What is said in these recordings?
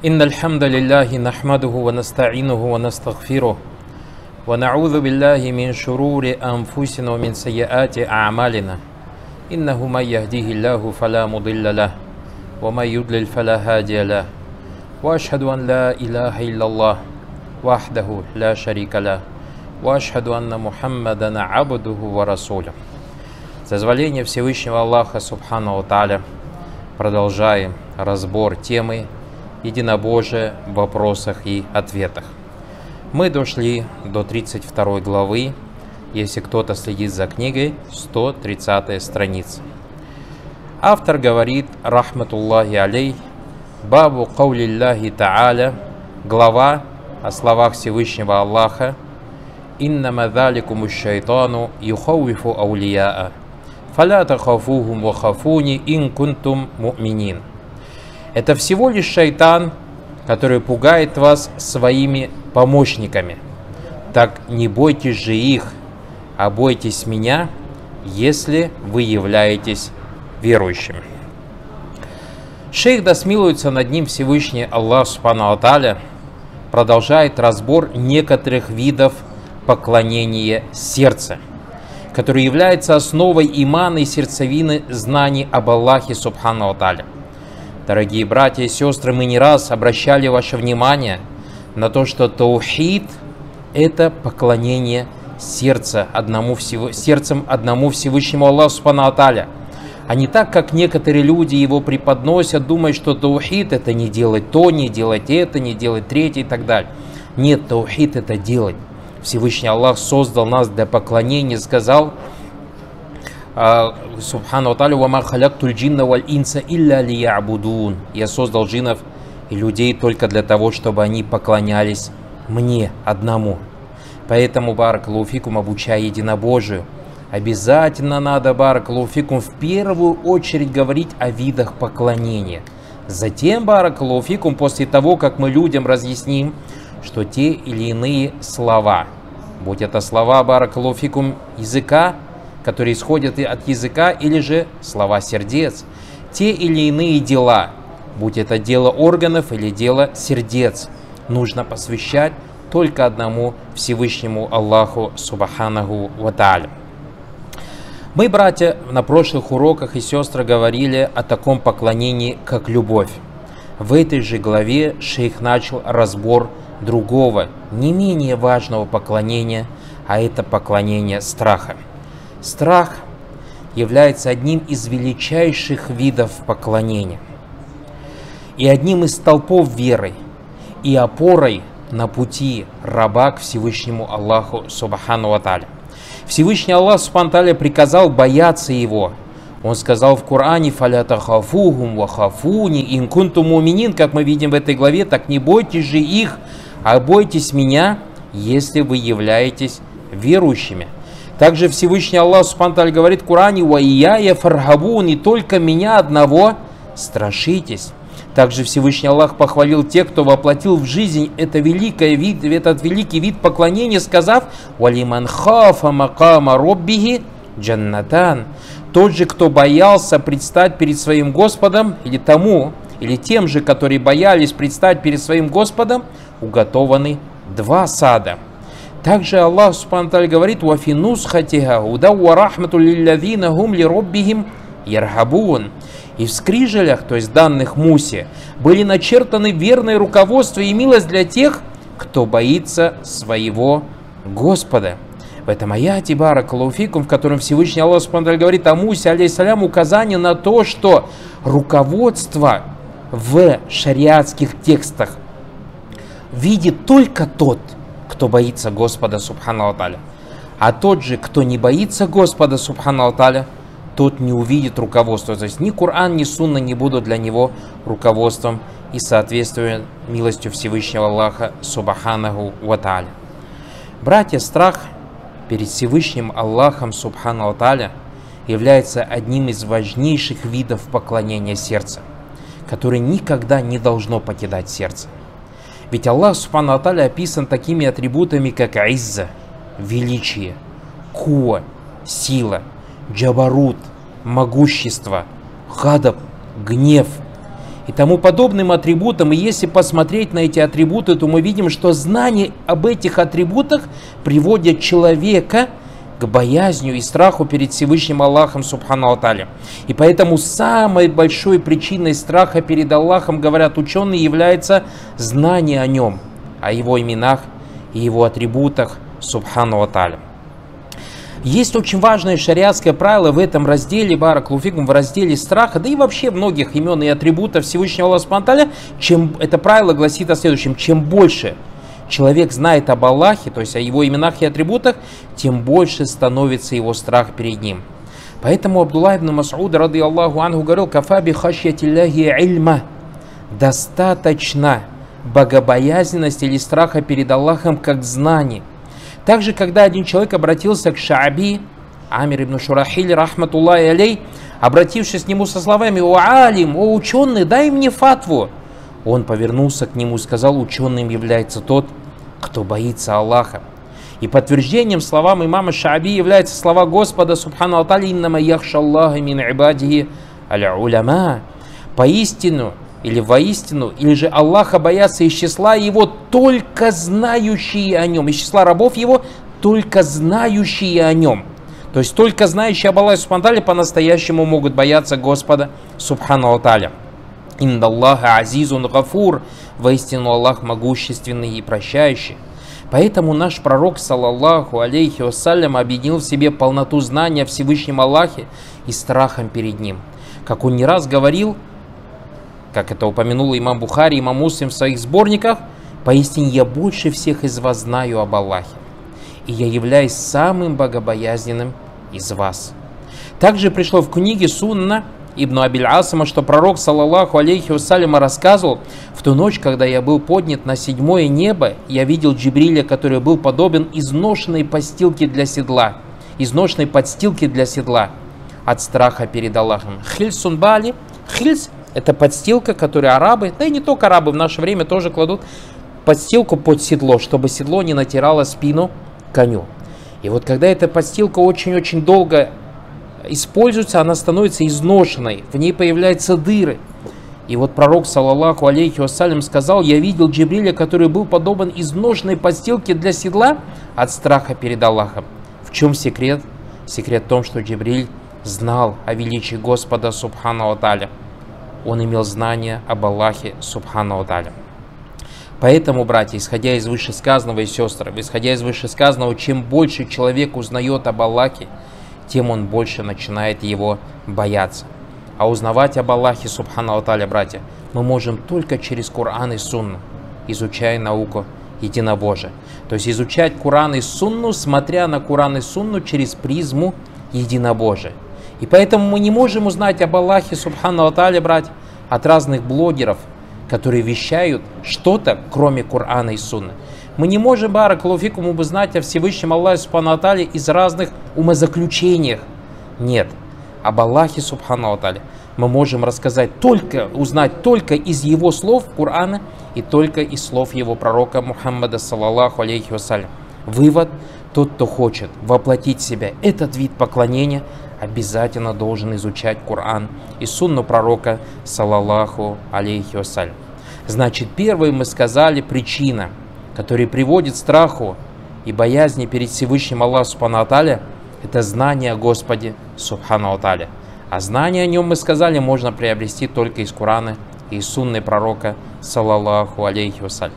إن الحمد لله نحمده ونستعينه ونستغفره ونعوذ بالله من شرور أنفسنا ومن سيئات أعمالنا إنه من يهديه الله فلا مضل له ومن يضلل فلا هادي له وأشهد أن لا إله إلا الله وحده لا شريك له وأشهد أن محمدا عبده ورسوله. С дозволения Всевышнего Аллаха Субхану ва Тааля продолжаем разбор темы единобожия в вопросах и ответах. Мы дошли до 32 главы, если кто-то следит за книгой, 130 страница. Автор говорит, рахматуллахи алей, бабу каулиллахи та'аля, глава о словах Всевышнего Аллаха, иннама заликуму шайтану юхауифу аулияа, фаля тахафухум ва хафуни ин кунтум му'минин. Это всего лишь шайтан, который пугает вас своими помощниками. Так не бойтесь же их, а бойтесь меня, если вы являетесь верующими. Шейх, да смилуется над ним Всевышний Аллах Субхану ва Тааля, продолжает разбор некоторых видов поклонения сердца, который является основой имана и сердцевины знаний об Аллахе Субхану ва Тааля. Дорогие братья и сестры, мы не раз обращали ваше внимание на то, что таухид – это поклонение сердцем одному Всевышнему Аллаху Субхану ва Тааля. А не так, как некоторые люди его преподносят, думая, что таухид – это не делать то, не делать это, не делать третье и так далее. Нет, таухид – это делать. Всевышний Аллах создал нас для поклонения, сказал Субхану ва Тааля: «Вама халяктуль джинна валь инса илля лиябудун». Я создал джиннов и людей только для того, чтобы они поклонялись мне одному. Поэтому, баракаллаху фикум, обучая единобожию, обязательно надо, баракаллаху фикум, в первую очередь говорить о видах поклонения. Затем, баракаллаху фикум, после того, как мы людям разъясним, что те или иные слова, будь это слова, баракаллаху фикум, языка, которые исходят от языка, или же слова сердец, те или иные дела, будь это дело органов или дело сердец, нужно посвящать только одному Всевышнему Аллаху Субханаху ва Тааля. Мы, братья, на прошлых уроках и сестры говорили о таком поклонении, как любовь. В этой же главе шейх начал разбор другого, не менее важного поклонения, а это поклонение страха. Страх является одним из величайших видов поклонения и одним из столпов веры и опорой на пути раба к Всевышнему Аллаху Субхану ва Тааля. Всевышний Аллах Субхану ва Тааля приказал бояться Его. Он сказал в Коране: «Фаля тахафухум ва хафуни ин кунтум му'минин». Как мы видим в этой главе, так не бойтесь же их, а бойтесь меня, если вы являетесь верующими. Также Всевышний Аллах Субхану ва Тааля говорит в Коране: «Ва ияя фархабун», и только меня одного страшитесь. Также Всевышний Аллах похвалил тех, кто воплотил в жизнь этот великий вид поклонения, сказав: «Валиман хафа макама роббихи джаннатан». Тот же, кто боялся предстать перед своим Господом, или тем же, которые боялись предстать перед своим Господом, уготованы два сада. Также Аллах Субхану ва Тааля говорит: «Ва фи нусхатиха гуда ва рахмату лиллазина гум ли роббихим ярхабун». И в скрижалях, то есть данных Мусе, были начертаны верное руководство и милость для тех, кто боится своего Господа. В этом аяте, баракаллаху фикум, в котором Всевышний Аллах Субхану ва Тааля говорит о Мусе, алейхиссалям, указание на то, что руководство в шариатских текстах видит только тот, кто боится Господа Субхану ва Тааля. А тот же, кто не боится Господа Субхану ва Тааля, тот не увидит руководства. То есть ни Коран, ни Сунна не будут для него руководством и соответствуя милостью Всевышнего Аллаха Субханаху ва Тааля. Братья, страх перед Всевышним Аллахом Субхану ва Тааля является одним из важнейших видов поклонения сердца, которое никогда не должно покидать сердце. Ведь Аллах Субхану ва Тааля описан такими атрибутами, как изза, величие, куа, сила, джабарут, могущество, хадаб, гнев. и тому подобным атрибутам. И если посмотреть на эти атрибуты, то мы видим, что знание об этих атрибутах приводит человека к боязнью и страху перед Всевышним Аллахом Субхану ва Тааля. И поэтому самой большой причиной страха перед Аллахом, говорят ученые, является знание о нем, о его именах и его атрибутах Субхану ва Тааля. Есть очень важное шариатское правило в этом разделе, баракаллаху фикум, в разделе страха, да и вообще многих имен и атрибутов Всевышнего Аллаха Субхану ва Тааля. Это правило гласит о следующем: чем больше человек знает об Аллахе, то есть о его именах и атрибутах, тем больше становится его страх перед ним. Поэтому Абдуллах ибн Мас'уд, ради Аллаху анху, говорил: «Кафа би хашьятилляхи ильма». Достаточно богобоязненности или страха перед Аллахом как знание. Также, когда один человек обратился к Шааби, Амир ибн Шурахиль, рахматуллахи алей, обратившись к нему со словами: «О алим, о ученый, дай мне фатву», он повернулся к нему и сказал: «Ученым является тот, кто боится Аллаха». И подтверждением словам имама Шааби являются слова Господа Субхану ва Тааля: «Иннама яхша Аллаха мин ибадихи аль-уляма». Поистину, или воистину, или же Аллаха боятся из числа его только знающие о нем, из числа рабов его только знающие о нем. То есть только знающие об Аллахе Субхану ва Тааля по-настоящему могут бояться Господа Субхану ва Тааля. «Инна Аллаха азизун гафур», воистину Аллах могущественный и прощающий. Поэтому наш пророк, саллаллаху алейхи вассалям, объединил в себе полноту знания о Всевышнем Аллахе и страхом перед Ним. Как он не раз говорил, как это упомянул имам Бухари, имам Муслим в своих сборниках: «Поистине я больше всех из вас знаю об Аллахе, и я являюсь самым богобоязненным из вас». Также пришло в книге Сунна Ибн Абиль Асама, что пророк, саллаллаху алейхи вассалям, рассказывал: «В ту ночь, когда я был поднят на 7-е небо, я видел Джибриля, который был подобен изношенной подстилке для седла, от страха перед Аллахом». Хильсун бали. Хильс — это подстилка, которую арабы, да и не только арабы, в наше время тоже кладут подстилку под седло, чтобы седло не натирало спину коню. И вот когда эта подстилка очень-очень долго используется, она становится изношенной, в ней появляются дыры. И вот пророк, саллаллаху алейхи вассалям, сказал: «Я видел Джибриля, который был подобен изношенной подстилке для седла от страха перед Аллахом». В чем секрет? Секрет в том, что Джибриль знал о величии Господа Субхану ва Тааля. Он имел знание об Аллахе Субхану ва Тааля. Поэтому, братья, исходя из вышесказанного, и сестры, исходя из вышесказанного, чем больше человек узнает об Аллахе, тем он больше начинает его бояться. А узнавать об Аллахе Субхану ва Тааля, братья, мы можем только через Коран и Сунну, изучая науку единобожия. То есть изучать Коран и Сунну, смотря на Коран и Сунну через призму единобожия. И поэтому мы не можем узнать об Аллахе Субхану ва Тааля, братья, от разных блогеров, которые вещают что-то, кроме Корана и Сунны. Мы не можем, баракаллаху фикум, узнать о Всевышнем Аллахе Субхану ва Тааля из разных умозаключениях. Нет. Об Аллахе Субхану ва Тааля мы можем узнать только из его слов Корана и только из слов его пророка Мухаммада, саллаллаху алейхи вассалям. Вывод: тот, кто хочет воплотить в себя этот вид поклонения, обязательно должен изучать Коран и сунну пророка, саллаллаху алейхи вассалям. Значит, первое мы сказали: причина, который приводит к страху и боязни перед Всевышним Аллахом Субхану ва Тааля, это знание о Господе Субхану ва Тааля. А знание о нем, мы сказали, можно приобрести только из Корана и из сунны пророка, саллаллаху алейхи вассалям.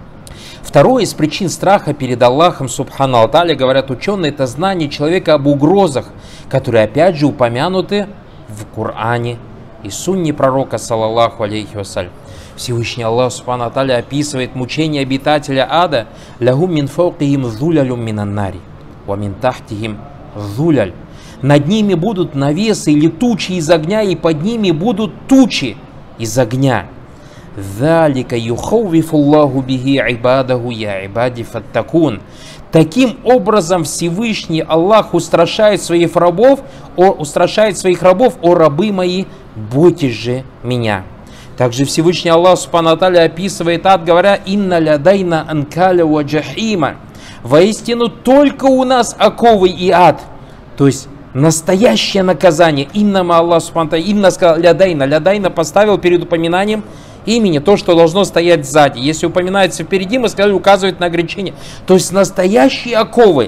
Второе из причин страха перед Аллахом Субхану ва Тааля, говорят ученые, это знание человека об угрозах, которые опять же упомянуты в Коране и сунне пророка, саллаллаху алейхи вассалям. Всевышний Аллах Субхану ва Тааля описывает мучение обитателя ада: «Лахум мин фаукихим зулялюм минан нари, ва мин тахтихим зуляль». Над ними будут навесы или тучи из огня, и под ними будут тучи из огня. «Залика юхаувифуллаху бихи ибадаху я ибади фаттакун». Таким образом Всевышний Аллах устрашает своих рабов: «О рабы мои, бойтесь же меня». Также Всевышний Аллах Субхану ва Тааля описывает ад, говоря: «Инна лядайна анкаля ва джахима». Воистину только у нас оковы и ад. То есть настоящее наказание. Иннама Аллах субхану инна сказал лядайна. Лядайна поставил перед упоминанием имени то, что должно стоять сзади. Если упоминается впереди, мы сказали, указывает на ограничение. То есть настоящие оковы.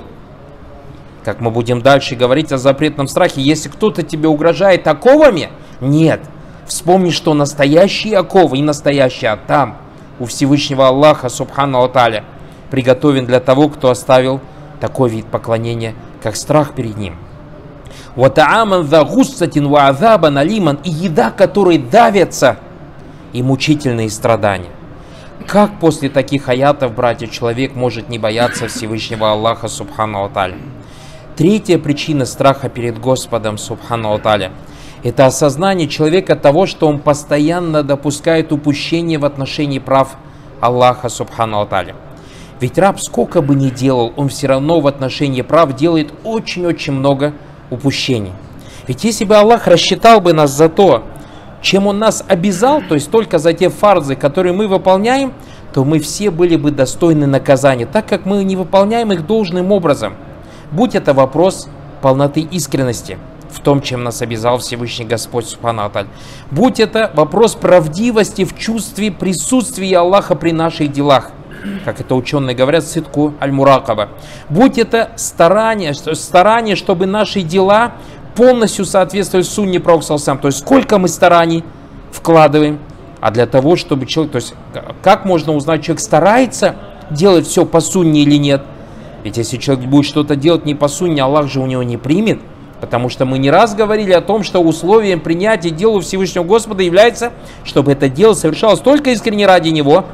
Как мы будем дальше говорить о запретном страхе, если кто-то тебе угрожает оковами, нет. Вспомни, что настоящие оковы, не настоящие, а там, у Всевышнего Аллаха, субхану ва тааля, приготовлен для того, кто оставил такой вид поклонения, как страх перед ним. «Ватааман за гуссатин ва азабан алиман» и еда, которой давятся, и мучительные страдания. Как после таких аятов, братья, человек может не бояться Всевышнего Аллаха, субхану ва тааля? Третья причина страха перед Господом, субхану ва тааля, это осознание человека того, что он постоянно допускает упущения в отношении прав Аллаха, субхану ва тааля. Ведь раб сколько бы ни делал, он все равно в отношении прав делает очень-очень много упущений. Ведь если бы Аллах рассчитал бы нас за то, чем Он нас обязал, то есть только за те фарзы, которые мы выполняем, то мы все были бы достойны наказания, так как мы не выполняем их должным образом. Будь это вопрос полноты искренности в том, чем нас обязал Всевышний Господь субхану ва тааля. Будь это вопрос правдивости в чувстве присутствия Аллаха при наших делах, как это ученые говорят, ситку аль-муракаба. Будь это старание, чтобы наши дела полностью соответствовали сунне пророка саллаллаху алейхи ва саллям. То есть сколько мы стараний вкладываем, а для того, чтобы человек, то есть как можно узнать, человек старается делать все по сунне или нет? Ведь если человек будет что-то делать не по сунне, Аллах же у него не примет. Потому что мы не раз говорили о том, что условием принятия дела Всевышнего Господа является, чтобы это дело совершалось только искренне ради Него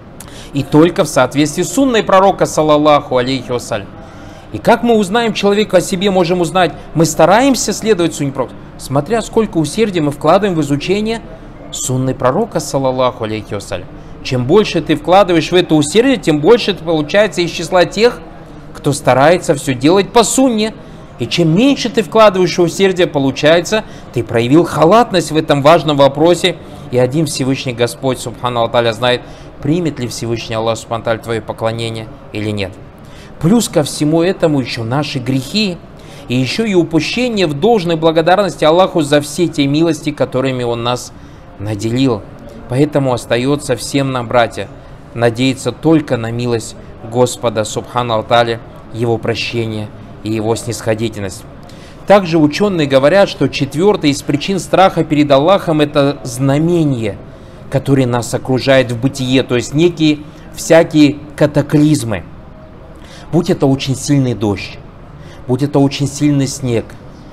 и только в соответствии с сунной пророка, саллаллаху алейхи вассалям. И как мы узнаем человека о себе, можем узнать, мы стараемся следовать сунне пророка, смотря сколько усердия мы вкладываем в изучение сунны пророка, саллаллаху алейхи вассалям. Чем больше ты вкладываешь в это усердие, тем больше это получается из числа тех, кто старается все делать по сунне. И чем меньше ты вкладываешь в усердие, получается, ты проявил халатность в этом важном вопросе. И один Всевышний Господь, субхану ва тааля, знает, примет ли Всевышний Аллах, субхану ва тааля, твое поклонение или нет. Плюс ко всему этому еще наши грехи. И еще и упущение в должной благодарности Аллаху за все те милости, которыми Он нас наделил. Поэтому остается всем нам, братья, надеяться только на милость Господа, субхану ва тааля, Его прощение и Его снисходительность. Также ученые говорят, что четвертая из причин страха перед Аллахом – это знамения, которые нас окружают в бытие, то есть некие всякие катаклизмы. Будь это очень сильный дождь, будь это очень сильный снег,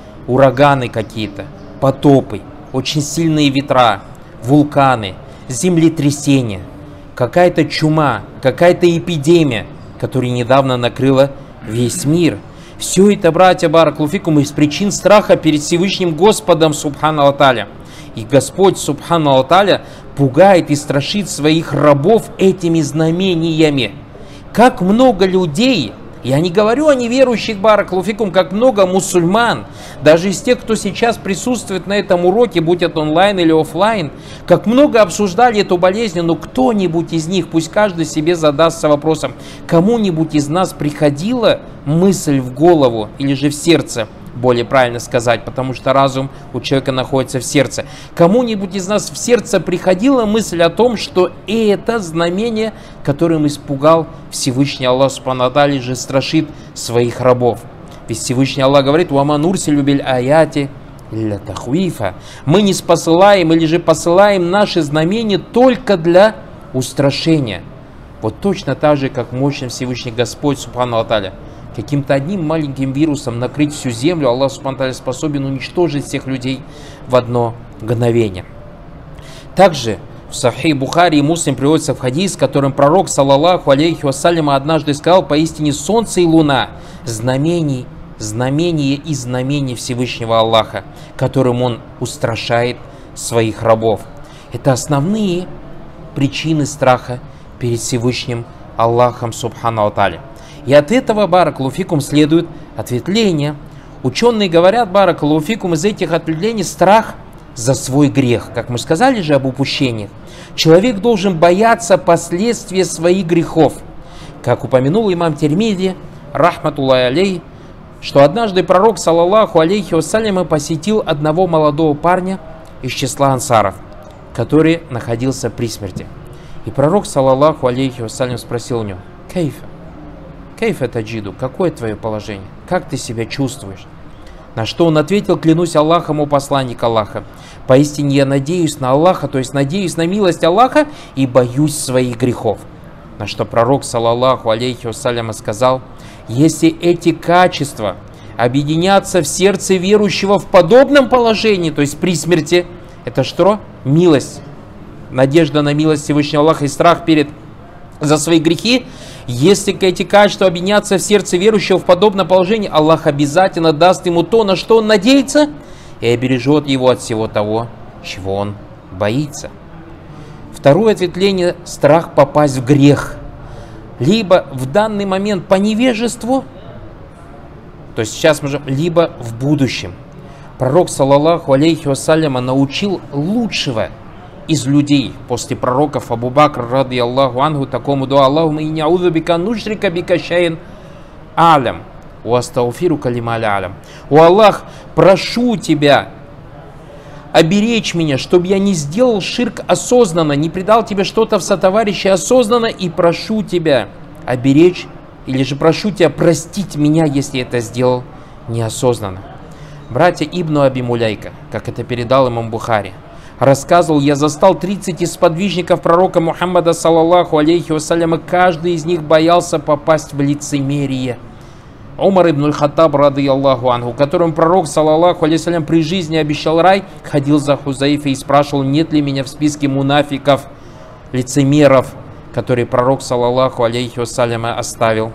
ураганы какие-то, потопы, очень сильные ветра, вулканы, землетрясения, какая-то чума, какая-то эпидемия, которая недавно накрыла весь мир. Все это, братья, баракаллаху фикум, из причин страха перед Всевышним Господом, субхану ва тааля. И Господь, субхану ва тааля, пугает и страшит своих рабов этими знамениями. Как много людей, я не говорю о неверующих, баракаллаху фикум, как много мусульман, даже из тех, кто сейчас присутствует на этом уроке, будь это онлайн или офлайн, как много обсуждали эту болезнь, но кто-нибудь из них, пусть каждый себе задастся вопросом, кому-нибудь из нас приходила мысль в голову или же в сердце, более правильно сказать, потому что разум у человека находится в сердце. Кому-нибудь из нас в сердце приходила мысль о том, что это знамение, которым испугал Всевышний Аллах, субхану ва тааля, же страшит своих рабов. Ведь Всевышний Аллах говорит: «Вама нурсилю биль аяти илля тахвифа». Мы не спосылаем или же посылаем наши знамения только для устрашения. Вот точно так же, как мощный Всевышний Господь, субхану ва тааля, каким-то одним маленьким вирусом накрыть всю землю, Аллах субхану ва тааля способен уничтожить всех людей в одно мгновение. Также в Сахих Бухари и Муслим приводится в хадис, в котором пророк, саллаллаху алейхи вассалям, однажды сказал: поистине солнце и луна знамения и знамения Всевышнего Аллаха, которым Он устрашает своих рабов. Это основные причины страха перед Всевышним Аллахом, субхану ва тааля. И от этого, баракаллаху фикум, следует ответвление. Ученые говорят, баракаллаху фикум, из этих ответвлений страх за свой грех. Как мы сказали же об упущениях, человек должен бояться последствий своих грехов. Как упомянул имам Тирмизи, рахматуллахи алейх, что однажды пророк, саллаллаху алейхи вассаляма, посетил одного молодого парня из числа ансаров, который находился при смерти. И пророк, саллаллаху алейхи вассалям, спросил у него: Кейфа таджиду, какое твое положение? Как ты себя чувствуешь? На что он ответил: клянусь Аллахом, о посланник Аллаха, поистине я надеюсь на Аллаха, то есть надеюсь на милость Аллаха и боюсь своих грехов. На что пророк, саллаллаху алейхи вассаляма, сказал: если эти качества объединятся в сердце верующего в подобном положении, то есть при смерти, это что? Милость, надежда на милость Всевышнего Аллаха и страх за свои грехи. Если эти качества объединятся в сердце верующего в подобном положении, Аллах обязательно даст ему то, на что он надеется, и обережет его от всего того, чего он боится. Второе ответвление – страх попасть в грех. Либо в данный момент по невежеству, то есть сейчас мы же, либо в будущем. Пророк, саллаллаху алейхи вассаляма, научил лучшего из людей после пророков Абу Бакр, ради Аллаху анху, такому дуа: Аллахума инни аузу бика нушрика бика шайин алям ва астагфирука лима ля алям. О Аллах, прошу тебя оберечь меня, чтобы я не сделал ширк осознанно, не предал тебе что-то в сотоварищи осознанно, и прошу тебя оберечь, или же прошу тебя простить меня, если это сделал неосознанно. Братья Ибн Аби Муляйка, как это передал имам Бухари, рассказывал: я застал 30 из сподвижников пророка Мухаммада, саллаллаху алейхи вассаляма, каждый из них боялся попасть в лицемерие. Умар ибн аль-Хаттаб, ради Аллаху анху, которому пророк, саллаллаху алейхи вассалям, при жизни обещал рай, ходил за Хузайфой и спрашивал: нет ли меня в списке мунафиков, лицемеров, которые пророк, саллаллаху алейхи вассаляма, оставил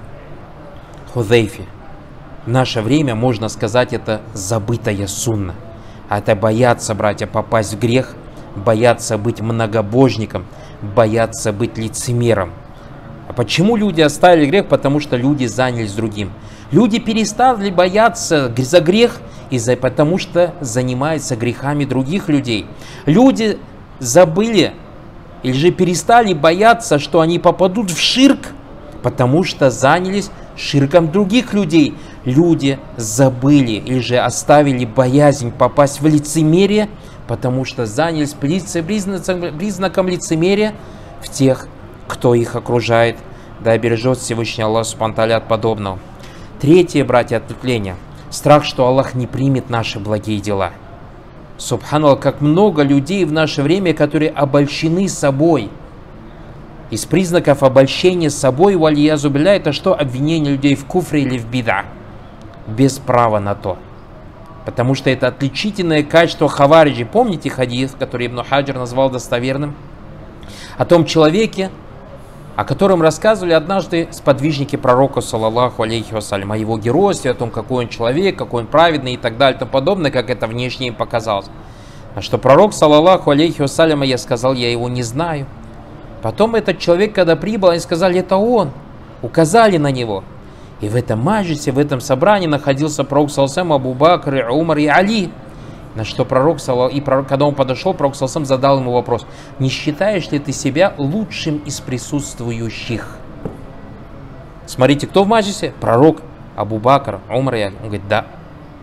Хузайфе. В наше время, можно сказать, это забытая сунна. А это бояться, братья, попасть в грех, бояться быть многобожником, бояться быть лицемером. А почему люди оставили грех? Потому что люди занялись другим. Люди перестали бояться за грех, потому что занимаются грехами других людей. Люди забыли или же перестали бояться, что они попадут в ширк, потому что занялись ширком других людей. Люди забыли или же оставили боязнь попасть в лицемерие, потому что занялись признаком лицемерия в тех, кто их окружает. Да обережет Всевышний Аллах субхану ва тааля от подобного. Третье, братья, ответвление. Страх, что Аллах не примет наши благие дела. Субханаллах, как много людей в наше время, которые обольщены собой. Из признаков обольщения собой, валиязу билля, это что? Обвинение людей в куфре или в бида. Без права на то. Потому что это отличительное качество хавариджи. Помните хадис, который Ибн Хаджар назвал достоверным? О том человеке, о котором рассказывали однажды сподвижники пророка, саллаллаху алейхи вассалям, о его геройстве, о том, какой он человек, какой он праведный и так далее и тому подобное, как это внешне им показалось. А что пророк, саллаллаху алейхи вассалям, я сказал: я его не знаю. Потом этот человек, когда прибыл, они сказали: это он. Указали на него. И в этом маджлисе, в этом собрании находился пророк, саллаллаху, Абу Бакр, Умар и Али. На что пророк, когда он подошел, пророк саллаллаху задал ему вопрос: не считаешь ли ты себя лучшим из присутствующих? Смотрите, кто в маджлисе? Пророк, Абу Бакр, Умар и Али. Он говорит: да.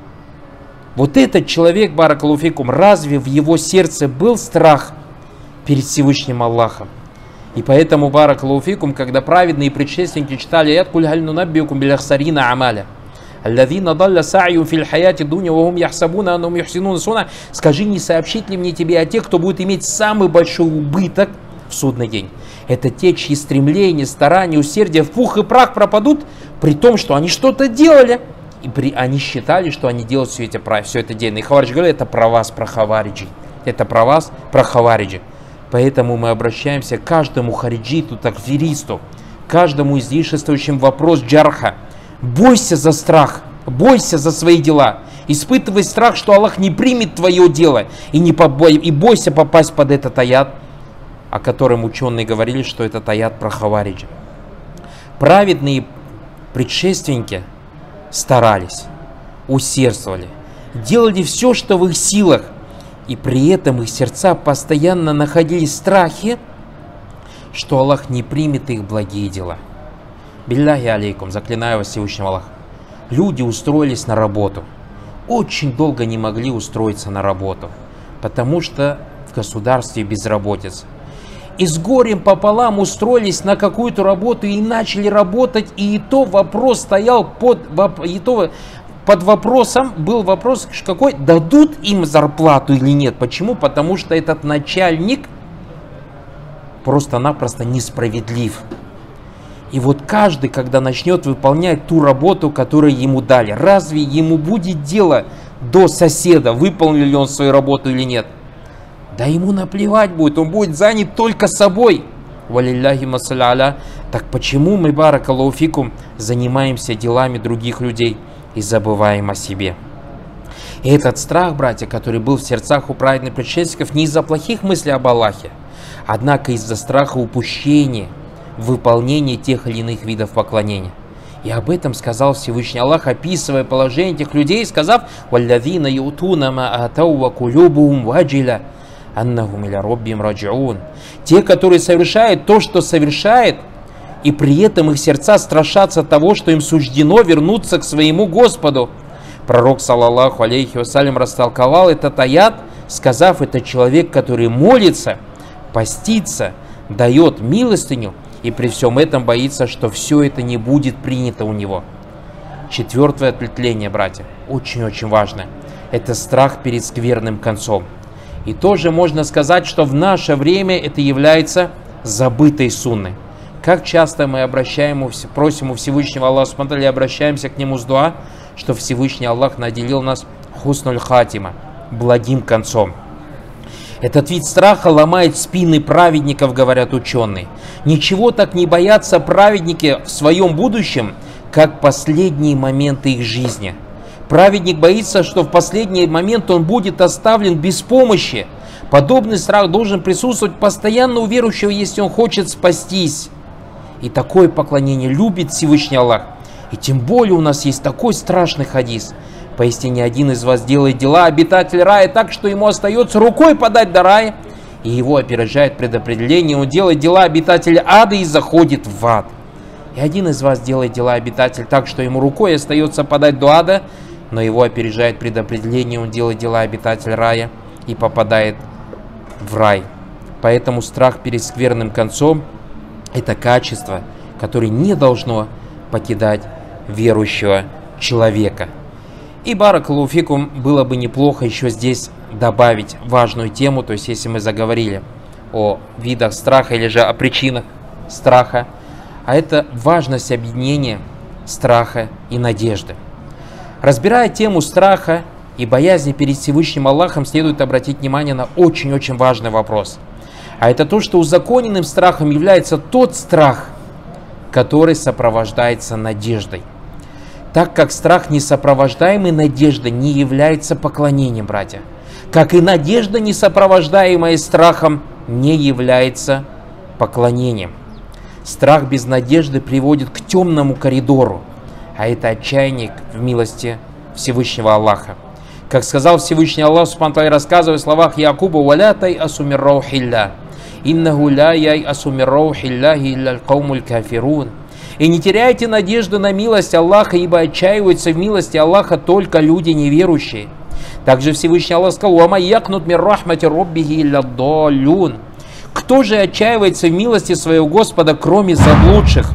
Вот этот человек, баракаллаху фикум, разве в его сердце был страх перед Всевышним Аллахом? И поэтому, баракаллаху фикум, когда праведные предшественники читали аят: «Куль халь нунаббиукум биль ахсарина амаля, аллазина далля са'юм фил хаяти дуня ва хум яхсабуна аннахум юхсинуна суна», скажи, не сообщить ли мне тебе о тех, кто будет иметь самый большой убыток в судный день? Это те, чьи стремления, старания, усердия в пух и прах пропадут, при том, что они что-то делали. И они считали, что они делают все это дельно. И хавариджи говорят: это про вас, про хавариджи. Это про вас, про хавариджи. Поэтому мы обращаемся к каждому хариджиту, такфиристу, каждому излишествующему вопрос джарха. Бойся за страх, бойся за свои дела. Испытывай страх, что Аллах не примет твое дело. И бойся попасть под этот аят, о котором ученые говорили, что этот аят про хавариджи. Праведные предшественники старались, усердствовали, делали все, что в их силах. И при этом их сердца постоянно находились в страхе, что Аллах не примет их благие дела. Билляхи алейкум, заклинаю вас Всевышним Аллахом. люди устроились на работу. Очень долго не могли устроиться на работу, потому что в государстве безработица. И с горем пополам устроились на какую-то работу и начали работать, и то вопрос стоял под вопросом, был вопрос какой, дадут им зарплату или нет. Почему? Потому что этот начальник просто-напросто несправедлив. И вот каждый, когда начнет выполнять ту работу, которую ему дали, разве ему будет дело до соседа, выполнил ли он свою работу или нет? Да ему наплевать будет, он будет занят только собой. Валилляхи масаля. Так почему мы, баракаллаху фикум, занимаемся делами других людей и забываем о себе? И этот страх, братья, который был в сердцах у праведных предшественников, не из-за плохих мыслей об Аллахе, однако из-за страха упущения в выполнении тех или иных видов поклонения. И об этом сказал Всевышний Аллах, описывая положение этих людей, сказав: «Валлазина ю'туна ма атау ва кулюбухум ваджиля аннахум иля роббихим раджиун». Те, которые совершают то, что совершает, и при этом их сердца страшатся того, что им суждено вернуться к своему Господу. Пророк, саллаллаху алейхи вассалям, растолковал этот аят, сказав: это человек, который молится, постится, дает милостыню, и при всем этом боится, что все это не будет принято у него. Четвертое ответвление, братья, очень-очень важное. Это страх перед скверным концом. И тоже можно сказать, что в наше время это является забытой сунной. Как часто мы просим у Всевышнего Аллаха субхану ва тааля, обращаемся к Нему с дуа, что Всевышний Аллах наделил нас хуснуль хатима, благим концом. Этот вид страха ломает спины праведников, говорят ученые. Ничего так не боятся праведники в своем будущем, как последние моменты их жизни. Праведник боится, что в последний момент он будет оставлен без помощи. Подобный страх должен присутствовать постоянно у верующего, если он хочет спастись. И такое поклонение любит Всевышний Аллах. И тем более у нас есть такой страшный хадис. Поистине один из вас делает дела, обитатель рая, так, что ему остается рукой подать до рая, и его опережает предопределение. Он делает дела обитателя ада и заходит в ад. И один из вас делает дела обитатель так, что ему рукой остается подать до ада, но его опережает предопределение. Он делает дела обитатель рая и попадает в рай. Поэтому страх перед скверным концом — это качество, которое не должно покидать верующего человека. И, баракаллаху фикум, было бы неплохо еще здесь добавить важную тему, то есть если мы заговорили о видах страха или же о причинах страха, а это важность объединения страха и надежды. Разбирая тему страха и боязни перед Всевышним Аллахом, следует обратить внимание на очень-очень важный вопрос. А это то, что узаконенным страхом является тот страх, который сопровождается надеждой. Так как страх, не сопровождаемый надеждой, не является поклонением, братья. Как и надежда, не сопровождаемая страхом, не является поклонением. Страх без надежды приводит к темному коридору, а это отчаяние в милости Всевышнего Аллаха. Как сказал Всевышний Аллах, субхану ва тааля, рассказывая в словах Якуба: «Валя тайасу мир раухилля, иннаху ля яйасу мир раухилляхи илля аль-каумуль кафирун». И не теряйте надежды на милость Аллаха, ибо отчаиваются в милости Аллаха только люди неверующие. Также Всевышний Аллах сказал: «Ва май якнут мир рахмати роббихи илля даллюн». Кто же отчаивается в милости своего Господа, кроме заблудших?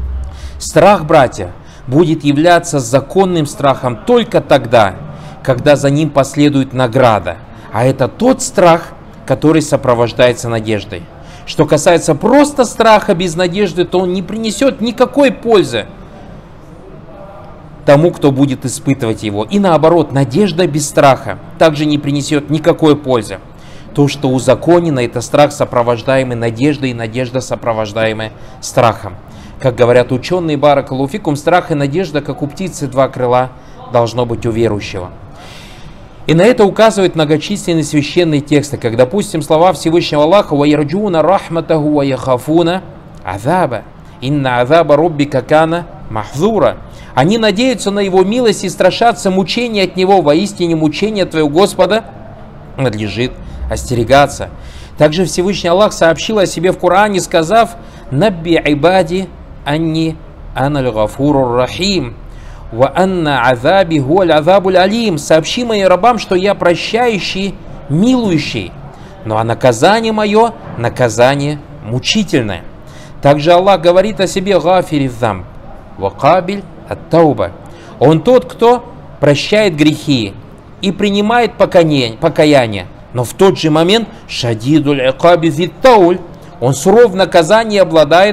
Страх, братья, будет являться законным страхом только тогда, когда за ним последует награда. А это тот страх, который сопровождается надеждой. Что касается просто страха без надежды, то он не принесет никакой пользы тому, кто будет испытывать его. И наоборот, надежда без страха также не принесет никакой пользы. То, что узаконено, это страх, сопровождаемый надеждой, и надежда, сопровождаемая страхом. Как говорят ученые, баракаллаху фикум, страх и надежда, как у птицы два крыла, должно быть у верующего. И на это указывают многочисленные священные тексты, как, допустим, слова Всевышнего Аллаха: «Ва ярджуна рахматаху ва яхафуна азаба, инна азаба роббика кана махзура». Они надеются на Его милость и страшатся мучения от Него. Воистине мучения твоего Господа надлежит остерегаться. Также Всевышний Аллах сообщил о себе в Коране, сказав: «Набби ибади анни аналь гафурур рахим». «Ва анна азаби гуаль азабуль алим». Сообщи моим рабам, что я прощающий, милующий. Ну а наказание мое, наказание мучительное. Также Аллах говорит о себе «Гафири замб, ва кабиль ат-тауба». Он тот, кто прощает грехи и принимает покаяние. Но в тот же момент «Шадидуль икаби зит-тауль». Он суров в наказании обладает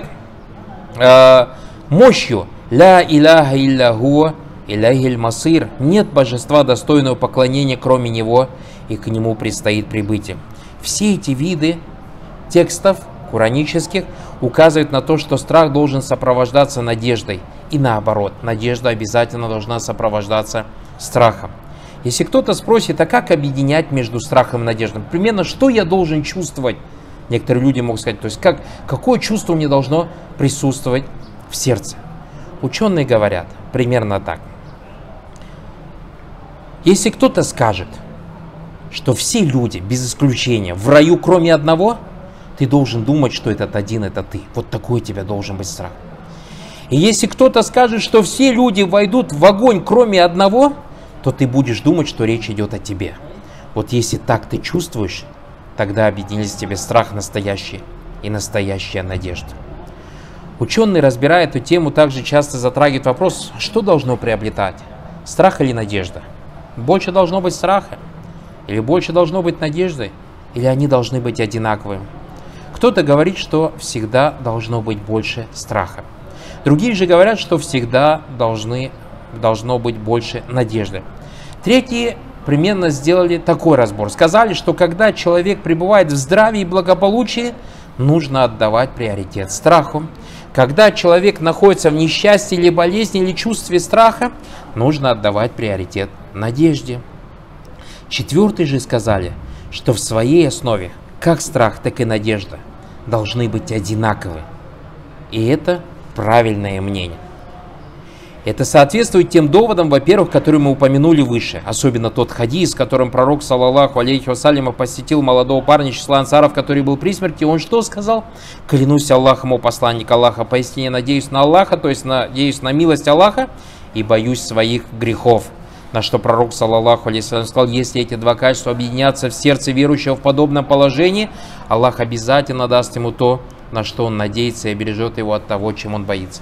мощью. «Ля иляха илля хуа иляхиль масир». Нет божества достойного поклонения, кроме него, и к нему предстоит прибытие. Все эти виды текстов куранических указывают на то, что страх должен сопровождаться надеждой. И наоборот, надежда обязательно должна сопровождаться страхом. Если кто-то спросит, а как объединять между страхом и надеждой? Примерно, что я должен чувствовать? Некоторые люди могут сказать, то есть какое чувство мне должно присутствовать в сердце? Ученые говорят примерно так. Если кто-то скажет, что все люди, без исключения, в раю, кроме одного, ты должен думать, что этот один – это ты. Вот такой у тебя должен быть страх. И если кто-то скажет, что все люди войдут в огонь, кроме одного, то ты будешь думать, что речь идет о тебе. Вот если так ты чувствуешь, тогда объединились в тебе страх настоящий и настоящая надежда. Ученые, разбирая эту тему, также часто затрагивают вопрос, что должно приобретать, страх или надежда? Больше должно быть страха? Или больше должно быть надежды? Или они должны быть одинаковыми? Кто-то говорит, что всегда должно быть больше страха. Другие же говорят, что всегда должно быть больше надежды. Третьи примерно сделали такой разбор. Сказали, что когда человек пребывает в здравии и благополучии, нужно отдавать приоритет страху. Когда человек находится в несчастье или болезни, или чувстве страха, нужно отдавать приоритет надежде. Четвертые же сказали, что в своей основе как страх, так и надежда должны быть одинаковы. И это правильное мнение. Это соответствует тем доводам, во-первых, которые мы упомянули выше. Особенно тот хадис, в котором пророк, саллаллаху алейхи вассаляма, посетил молодого парня числа ансаров, который был при смерти. Он что сказал? «Клянусь Аллахом, о посланник Аллаха, поистине надеюсь на Аллаха», то есть надеюсь на милость Аллаха и боюсь своих грехов. На что пророк, саллаллаху алейхи вассалям, сказал: если эти два качества объединятся в сердце верующего в подобном положении, Аллах обязательно даст ему то, на что он надеется, и бережет его от того, чем он боится.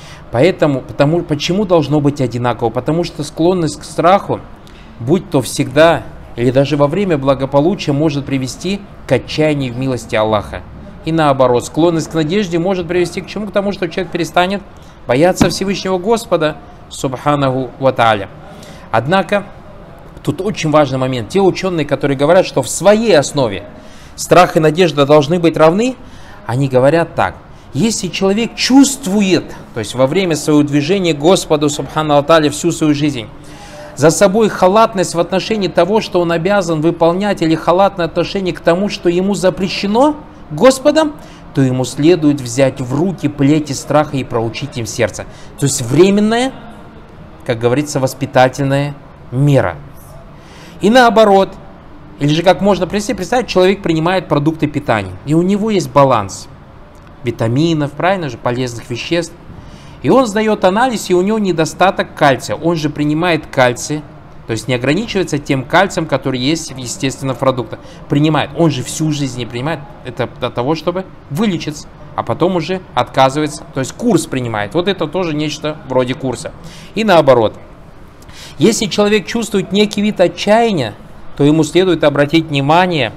Почему должно быть одинаково? Потому что склонность к страху, будь то всегда или даже во время благополучия, может привести к отчаянию в милости Аллаха. И наоборот, склонность к надежде может привести к чему? К тому, что человек перестанет бояться Всевышнего Господа, субханаху ва тааля. Однако, тут очень важный момент. Те ученые, которые говорят, что в своей основе страх и надежда должны быть равны, они говорят так. Если человек чувствует, то есть во время своего движения к Господу, субхану ва тааля, всю свою жизнь, за собой халатность в отношении того, что он обязан выполнять, или халатное отношение к тому, что ему запрещено Господом, то ему следует взять в руки плети страха и проучить им сердце. То есть временная, как говорится, воспитательная мера. И наоборот, или же как можно представить, человек принимает продукты питания, и у него есть баланс витаминов, правильно же, полезных веществ. И он сдает анализ, и у него недостаток кальция. Он же принимает кальций, то есть не ограничивается тем кальцием, который есть, естественно, в продуктах. Принимает. Он же всю жизнь не принимает. Это для того, чтобы вылечиться, а потом уже отказывается. То есть курс принимает. Вот это тоже нечто вроде курса. И наоборот. Если человек чувствует некий вид отчаяния, то ему следует обратить внимание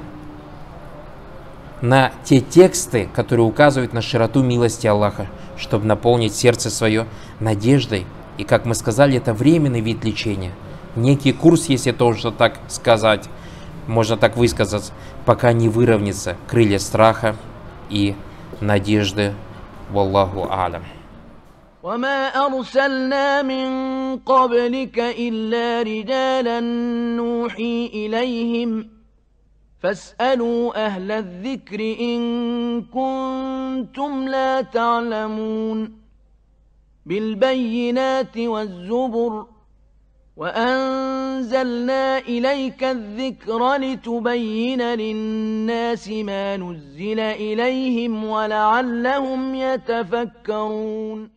на те тексты, которые указывают на широту милости Аллаха, чтобы наполнить сердце свое надеждой. И, как мы сказали, это временный вид лечения. Некий курс, если тоже так сказать, можно так высказаться, пока не выровнятся крылья страха и надежды. Валлаху а'лям. وما أرسلنا من قبلك إلا رجالا نوحي إليهم فاسألوا أهل الذكر إن كنتم لا تعلمون بالبينات والزبر وأنزلنا إليك الذكر لتبين للناس ما نزل إليهم ولعلهم يتفكرون